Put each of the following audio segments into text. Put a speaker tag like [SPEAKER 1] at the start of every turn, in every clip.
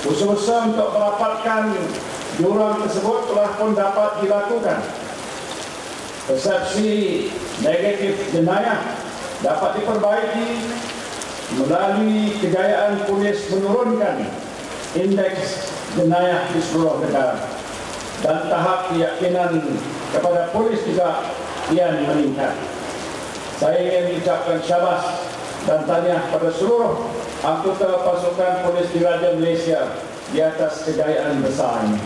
[SPEAKER 1] Usaha untuk merapatkan jurang tersebut telah pun dapat dilakukan. Persepsi negatif jenayah dapat diperbaiki melalui kejayaan polis menurunkan indeks jenayah di seluruh negara, dan tahap keyakinan kepada polis juga kian meningkat. Saya ingin mengucapkan syabas dan tahniah kepada seluruh anggota pasukan polis diraja Malaysia di atas kejayaan besar ini.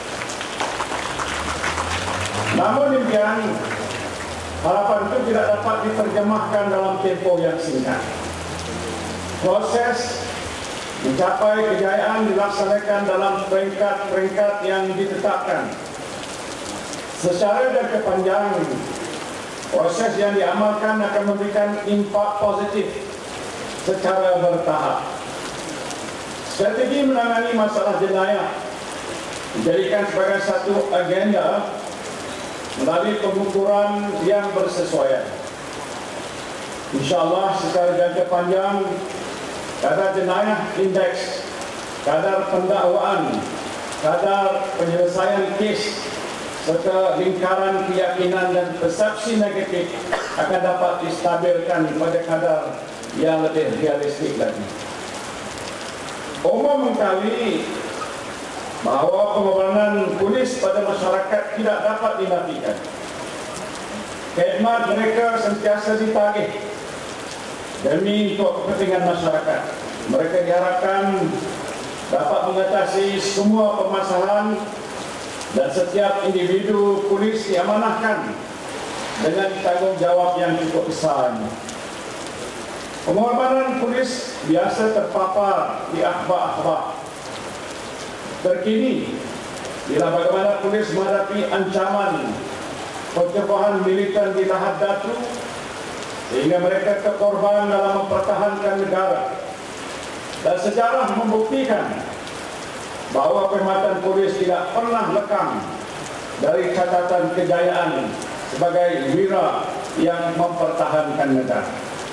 [SPEAKER 1] Namun demikian, harapan itu tidak dapat diterjemahkan dalam tempoh yang singkat. Proses mencapai kejayaan dilaksanakan dalam peringkat-peringkat yang ditetapkan. Secara jangka panjang, proses yang diamalkan akan memberikan impak positif secara bertahap. Strategi menangani masalah jenayah dijadikan sebagai satu agenda melalui pengukuran yang bersesuaian. InsyaAllah secara jangka panjang, kadar jenayah indeks, kadar pendakwaan, kadar penyelesaian kes, serta lingkaran keyakinan dan persepsi negatif akan dapat distabilkan pada kadar yang lebih realistik lagi. Umum mengetahui bahawa pengorbanan polis pada masyarakat tidak dapat dinafikan. Khidmat mereka sentiasa ditagih demi untuk kepentingan masyarakat. Mereka diharapkan dapat mengatasi semua permasalahan, dan setiap individu polis diamanahkan dengan tanggungjawab yang cukup besar. Pengorbanan polis biasa terpapar di akhbar-akhbar terkini bila bagaimana polis menghadapi ancaman pencegahan militan di Lahad Datu, sehingga mereka terkorban dalam mempertahankan negara. Dan sejarah membuktikan bahawa perkhidmatan polis tidak pernah lekang dari catatan kejayaan sebagai wira yang mempertahankan negara.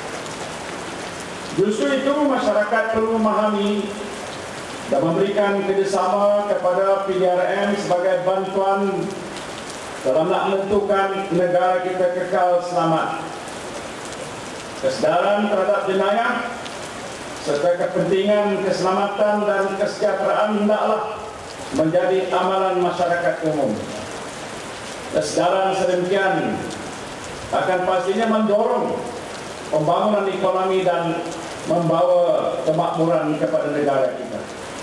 [SPEAKER 1] Justru itu, masyarakat perlu memahami dan memberikan kerjasama kepada PDRM sebagai bantuan dalam nak menentukan negara kita kekal selamat. Kesedaran terhadap jenayah serta kepentingan keselamatan dan kesejahteraan hendaklah menjadi amalan masyarakat umum. Kesedaran sedemikian akan pastinya mendorong pembangunan ekonomi dan membawa kemakmuran kepada negara kita.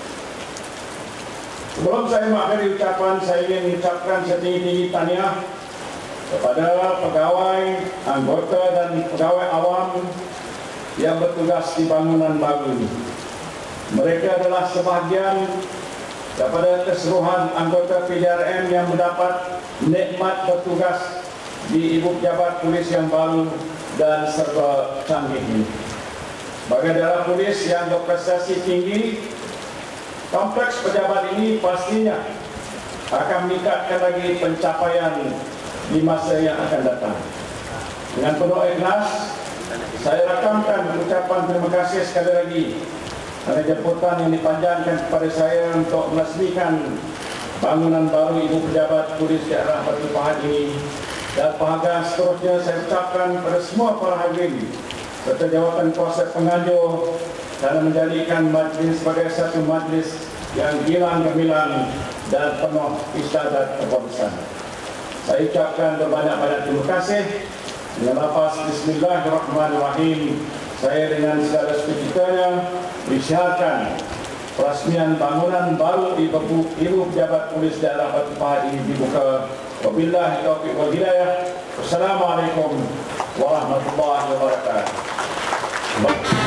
[SPEAKER 1] Sebelum saya mengakhiri ucapan, saya ingin mengucapkan setinggi-tinggi tahniah kepada pegawai, anggota dan pegawai awam yang bertugas di bangunan baru ini. Mereka adalah sebahagian daripada keseluruhan anggota PDRM yang mendapat nikmat bertugas di Ibu Pejabat Polis yang baru dan serba canggih ini. Sebagai daerah polis yang berprestasi tinggi, kompleks pejabat ini pastinya akan meningkatkan lagi pencapaian di masa yang akan datang. Dengan penuh ikhlas, saya rakamkan ucapan terima kasih sekali lagi kerana jemputan yang dipanjangkan kepada saya untuk meresmikan bangunan baru Ibu Pejabat Polis Daerah Batu Pahat ini. Dan penghargaan seterusnya saya ucapkan kepada semua para hadirin serta jawatan kuasa penganjur dalam menjadikan majlis sebagai satu majlis yang gilang gemilang dan penuh istiadat kepolisian. Saya ucapkan berbanyak-banyak terima kasih. Dengan lafaz Bismillahirrahmanirrahim, saya dengan segala sukacitanya mengisyaratkan perasmian bangunan baru Ibu Pejabat Polis Daerah Batu Pahat ini dibuka. Wabillahi taufiq wal hidayah. Wassalamualaikum warahmatullahi wabarakatuh.